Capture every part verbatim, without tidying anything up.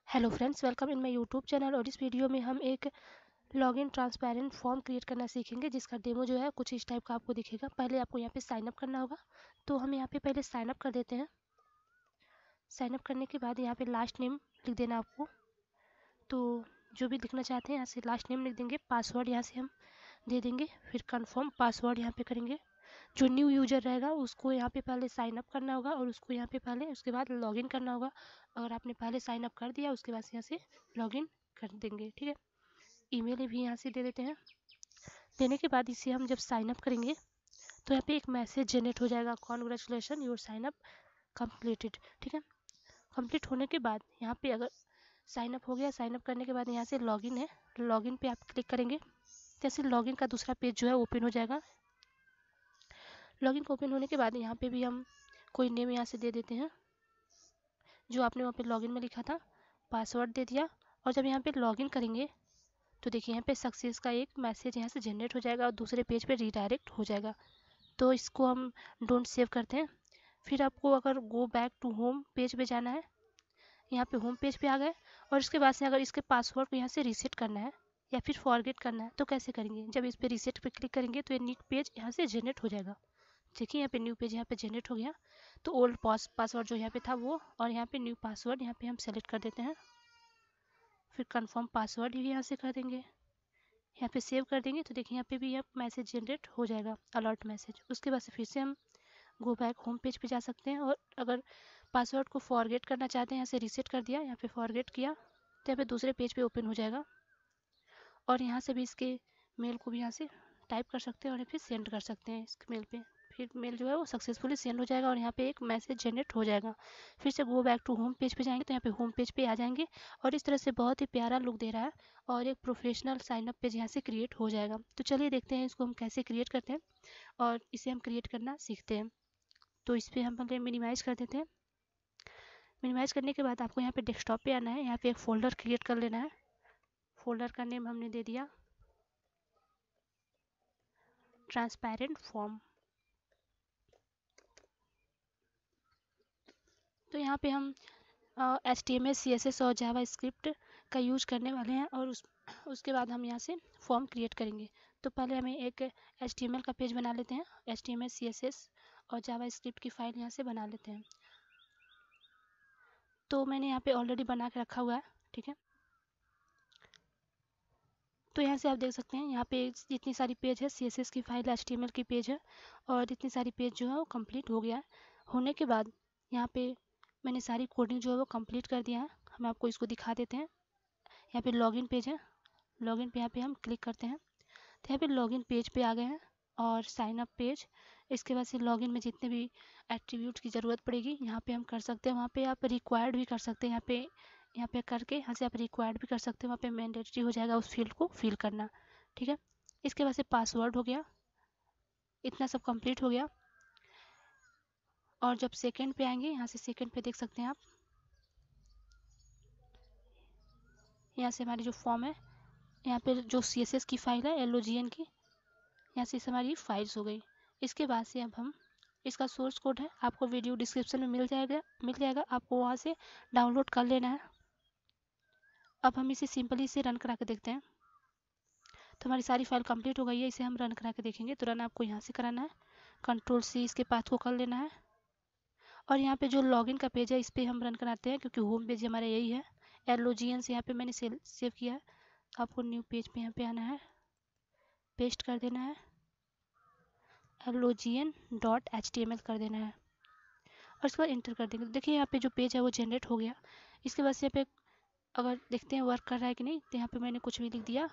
Hello friends, welcome in my YouTube channel. और इस video में हम एक लॉगिन ट्रांसपेरेंट फॉर्म क्रिएट करना सीखेंगे, जिसका डेमो जो है कुछ इस टाइप का आपको दिखेगा। पहले आपको यहाँ पे साइन अप करना होगा, तो हम यहाँ पे पहले साइन अप कर देते हैं। साइन अप करने के बाद यहाँ पे लास्ट नेम लिख देना आपको। तो जो भी लिखना चाहते हैं यहाँ से लास्ट नेम लिख देंगे। पासवर्ड यहाँ से हम दे देंगे, फिर कन्फर्म पासवर्ड यहाँ पे करेंगे। जो न्यू यूजर रहेगा उसको यहाँ पे पहले साइन अप करना होगा और उसको यहाँ पे पहले उसके बाद लॉगिन करना होगा। अगर आपने पहले साइन अप कर दिया उसके बाद यहाँ से लॉगिन कर देंगे, ठीक है। ईमेल भी यहाँ से दे देते हैं। देने के बाद इसे हम जब साइन अप करेंगे तो यहाँ पे एक मैसेज जनरेट हो जाएगा, congratulation your sign up completed, ठीक है। कंप्लीट होने के बाद यहाँ पे अगर साइन अप हो गया, साइन अप करने के बाद यहाँ से लॉगिन है, लॉगिन पे आप क्लिक करेंगे। जैसे लॉगिन का दूसरा पेज जो है ओपन हो जाएगा। लॉगिन को ओपन होने के बाद यहाँ पे भी हम कोई नेम यहाँ से दे देते हैं जो आपने वहाँ पे लॉगिन में लिखा था। पासवर्ड दे दिया और जब यहाँ पे लॉगिन करेंगे तो देखिए यहाँ पे सक्सेस का एक मैसेज यहाँ से जनरेट हो जाएगा और दूसरे पेज पे रीडायरेक्ट हो जाएगा। तो इसको हम डोंट सेव करते हैं। फिर आपको अगर go back to home page पे जाना है, यहाँ पे होम पेज पे आ गए और इसके बाद से अगर इसके पासवर्ड को यहाँ से रीसेट करना है या फिर फॉरगेट करना है तो कैसे करेंगे। जब इस पे रीसेट पे क्लिक करेंगे तो ये न्यू पेज यहाँ से जनरेट हो जाएगा। देखिए यहाँ पे न्यू पेज यहाँ पे जनरेट हो गया। तो ओल्ड पास पासवर्ड जो यहाँ पे था वो, और यहाँ पे न्यू पासवर्ड यहाँ पे हम सेलेक्ट कर देते हैं। फिर कंफर्म पासवर्ड भी यहाँ से कर देंगे, यहाँ पे सेव कर देंगे। तो देखिए यहाँ पे भी यह मैसेज जनरेट हो जाएगा, अलर्ट मैसेज। उसके बाद से फिर से हम गो बैक होम पेज पे जा सकते हैं और अगर पासवर्ड को फॉरगेट करना चाहते हैं यहाँ से रीसेट कर दिया, यहाँ पे फॉरगेट किया तो यहाँ पे दूसरे पेज पे ओपन हो जाएगा। और यहाँ से भी इसके मेल को भी यहाँ से टाइप कर सकते हैं और फिर सेंड कर सकते हैं इसके मेल पे। फिर मेल जो है वो सक्सेसफुली सेंड हो जाएगा और यहाँ पे एक मैसेज जनरेट हो जाएगा। फिर से go back to home page पे जाएंगे तो यहाँ पे होम पेज पे आ जाएंगे और इस तरह से बहुत ही प्यारा लुक दे रहा है और एक प्रोफेशनल साइनअप पेज यहाँ से क्रिएट हो जाएगा। तो चलिए देखते हैं इसको हम कैसे क्रिएट करते हैं और इसे हम क्रिएट करना सीखते हैं। तो इस पर हम पहले मिनिमाइज़ कर देते हैं। मिनिमाइज़ करने के बाद आपको यहाँ पे डेस्कटॉप पे आना है, यहाँ पे एक फ़ोल्डर क्रिएट कर लेना है। फोल्डर का नेम हमने दे दिया ट्रांसपेरेंट फॉर्म। तो यहाँ पे हम H T M L C S S और जावा स्क्रिप्ट का यूज करने वाले हैं और उस उसके बाद हम यहाँ से फॉर्म क्रिएट करेंगे। तो पहले हमें एक एच टी एम एल का पेज बना लेते हैं। H T M L C S S और जावा स्क्रिप्ट की फाइल यहाँ से बना लेते हैं। तो मैंने यहाँ पे ऑलरेडी बना के रखा हुआ है, ठीक है। तो यहाँ से आप देख सकते हैं यहाँ पे जितनी सारी पेज है सी एस एस की file, H T M L की पेज है और इतनी सारी पेज जो है वो कंप्लीट हो गया है। होने के बाद यहाँ पे मैंने सारी कोडिंग जो है वो कंप्लीट कर दिया है। हम आपको इसको दिखा देते हैं। यहाँ पे लॉगिन पेज है, लॉगिन पे यहाँ पे हम क्लिक करते हैं तो यहाँ पे लॉगिन पेज पे आ गए हैं और साइन अप पेज। इसके बाद से लॉगिन में जितने भी एट्रीब्यूट की ज़रूरत पड़ेगी यहाँ पे हम कर सकते हैं। वहाँ पे आप रिक्वायर्ड भी कर सकते हैं, यहाँ पे यहाँ पे करके यहाँ से आप रिक्वायर्ड भी कर सकते हैं। वहाँ पे मैंडेटरी हो जाएगा उस फील्ड को फिल करना, ठीक है। इसके बाद से पासवर्ड हो गया, इतना सब कंप्लीट हो गया। और जब सेकंड पे आएंगे यहाँ से सेकंड पे देख सकते हैं आप, यहाँ से हमारी जो फॉर्म है, यहाँ पे जो सी एस एस की फाइल है एल ओ जी एन की, यहाँ से हमारी फाइल्स हो गई। इसके बाद से अब हम इसका सोर्स कोड है, आपको वीडियो डिस्क्रिप्शन में मिल जाएगा मिल जाएगा आपको वहाँ से डाउनलोड कर लेना है। अब हम इसे सिंपली से रन करा के देखते हैं। तो हमारी सारी फाइल कंप्लीट हो गई है, इसे हम रन करा के देखेंगे। तो रन आपको यहाँ से कराना है, कंट्रोल सी इसके पाथ को कर लेना है और यहाँ पे जो लॉगिन का पेज है इस पर हम रन कराते हैं क्योंकि होम पेज हमारा यही है। एल ओ जी एन से यहाँ पे मैंने सेव किया है। आपको न्यू पेज पे यहाँ पे आना है, पेस्ट कर देना है, L O G N dot H T M L कर देना है और उसके बाद इंटर कर देंगे। तो देखिए यहाँ पे जो पेज है वो जनरेट हो गया। इसके बाद से यहाँ पे अगर देखते हैं वर्क कर रहा है कि नहीं, तो यहाँ पे मैंने कुछ भी लिख दिया,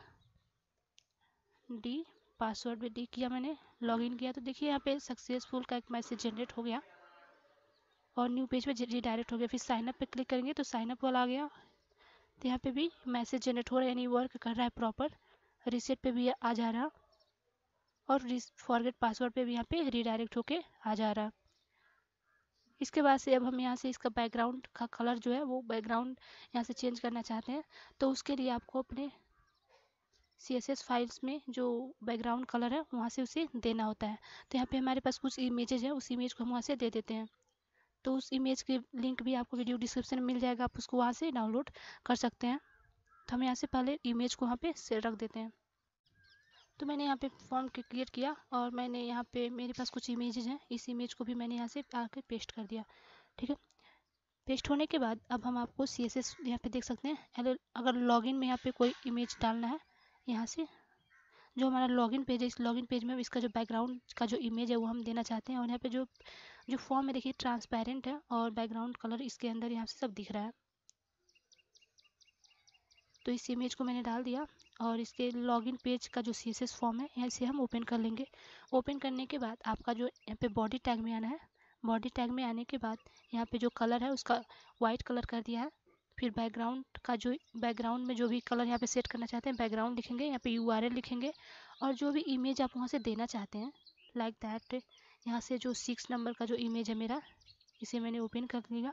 डी पासवर्ड भी डी किया मैंने, लॉगिन किया। तो देखिए यहाँ पे सक्सेसफुल का एक मैसेज जनरेट हो गया और न्यू पेज पे रीडायरेक्ट हो गया। फिर साइनअप पे क्लिक करेंगे तो साइनअप वाला आ गया। तो यहाँ पे भी मैसेज जनरेट हो रहा है, यानी वर्क कर रहा है प्रॉपर। रीसेट पे भी आ जा रहा और फॉरगेट पासवर्ड पे भी यहाँ पे रीडायरेक्ट होके आ जा रहा। इसके बाद से अब हम यहाँ से इसका बैकग्राउंड का कलर जो है वो बैकग्राउंड यहाँ से चेंज करना चाहते हैं। तो उसके लिए आपको अपने सी एस एस फाइल्स में जो बैकग्राउंड कलर है वहाँ से उसे देना होता है। तो यहाँ पे हमारे पास कुछ इमेजेज है, उस इमेज को हम वहाँ से दे देते हैं। तो उस इमेज के लिंक भी आपको वीडियो डिस्क्रिप्शन में मिल जाएगा, आप उसको वहाँ से डाउनलोड कर सकते हैं। तो हम यहाँ से पहले इमेज को वहाँ पे से रख देते हैं। तो मैंने यहाँ पे फॉर्म क्रिएट किया और मैंने यहाँ पे मेरे पास कुछ इमेजेस हैं, इस इमेज को भी मैंने यहाँ से आके पेस्ट कर दिया। ठीक है, पेस्ट होने के बाद अब हम आपको सी एस एस यहाँ पे देख सकते हैं। अगर लॉगिन में यहाँ पे कोई इमेज डालना है, यहाँ से जो हमारा लॉगिन पेज है, इस लॉगिन पेज में इसका जो बैकग्राउंड का जो इमेज है वो हम देना चाहते हैं। और यहाँ पे जो जो फॉर्म है देखिए ट्रांसपेरेंट है और बैकग्राउंड कलर इसके अंदर यहाँ से सब दिख रहा है। तो इस इमेज को मैंने डाल दिया और इसके लॉगिन पेज का जो सी एस एस फॉर्म है यहाँ से हम ओपन कर लेंगे। ओपन करने के बाद आपका जो यहाँ पे बॉडी टैग में आना है, बॉडी टैग में आने के बाद यहाँ पे जो कलर है उसका वाइट कलर कर दिया है। फिर बैकग्राउंड का जो बैकग्राउंड में जो भी कलर यहाँ पे सेट करना चाहते हैं बैकग्राउंड लिखेंगे, यहाँ पे यू आर एल लिखेंगे और जो भी इमेज आप वहाँ से देना चाहते हैं लाइक दैट। यहाँ से जो सिक्स नंबर का जो इमेज है मेरा, इसे मैंने ओपन कर लिया।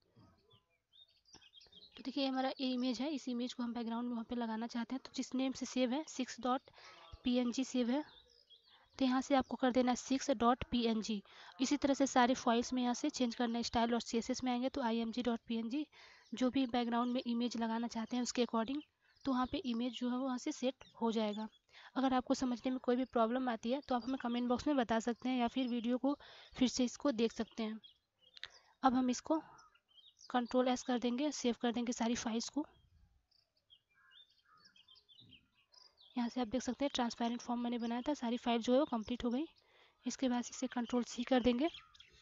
तो देखिए हमारा ये इमेज है, इस इमेज को हम बैकग्राउंड में वहाँ पे लगाना चाहते हैं। तो जिस नेम से सेव है six dot P N G save है, तो यहाँ से आपको कर देना है six dot P N G. इसी तरह से सारे फाइल्स में यहाँ से चेंज करना है। स्टाइल और सी एस एस में आएंगे तो I M G dot P N G, जो भी बैकग्राउंड में इमेज लगाना चाहते हैं उसके अकॉर्डिंग, तो वहाँ पे इमेज जो है वहाँ से सेट हो जाएगा। अगर आपको समझने में कोई भी प्रॉब्लम आती है तो आप हमें कमेंट बॉक्स में बता सकते हैं या फिर वीडियो को फिर से इसको देख सकते हैं। अब हम इसको कंट्रोल एस कर देंगे, सेव कर देंगे सारी फाइल्स को। यहाँ से आप देख सकते हैं ट्रांसपेरेंट फॉर्म मैंने बनाया था, सारी फाइल जो है वो कंप्लीट हो गई। इसके बाद इसे कंट्रोल सी कर देंगे।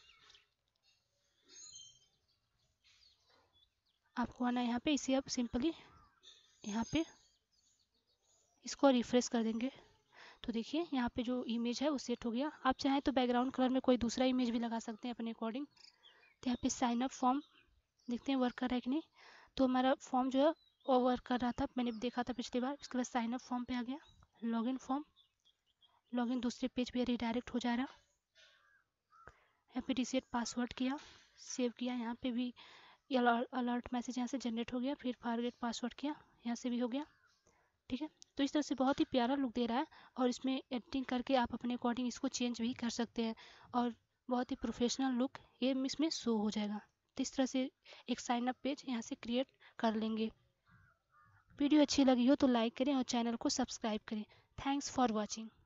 आपको आना है यहाँ पे, इसे आप सिंपली यहाँ पे इसको रिफ्रेश कर देंगे। तो देखिए यहाँ पे जो इमेज है वो सेट हो गया। आप चाहें तो बैकग्राउंड कलर में कोई दूसरा इमेज भी लगा सकते हैं अपने अकॉर्डिंग। तो यहाँ पे साइन अप फॉर्म देखते हैं वर्क कर रहा है कि नहीं। तो हमारा फॉर्म जो है वो वर्क कर रहा था, मैंने देखा था पिछली बार। इसके बाद साइन अप फॉर्म पे आ गया, लॉगिन फॉर्म, लॉगिन दूसरे पेज पे रिडायरेक्ट हो जा रहा। यहाँ पे रिसेट पासवर्ड किया, सेव किया, यहाँ पे भी अलर्ट मैसेज यहाँ से जनरेट हो गया। फिर फॉरगेट पासवर्ड किया, यहाँ से भी हो गया। ठीक है, तो इस तरह से बहुत ही प्यारा लुक दे रहा है और इसमें एडिटिंग करके आप अपने अकॉर्डिंग इसको चेंज भी कर सकते हैं और बहुत ही प्रोफेशनल लुक ये इसमें शो हो जाएगा। तो इस तरह से एक साइन अप पेज यहाँ से क्रिएट कर लेंगे। वीडियो अच्छी लगी हो तो लाइक करें और चैनल को सब्सक्राइब करें। Thanks for watching.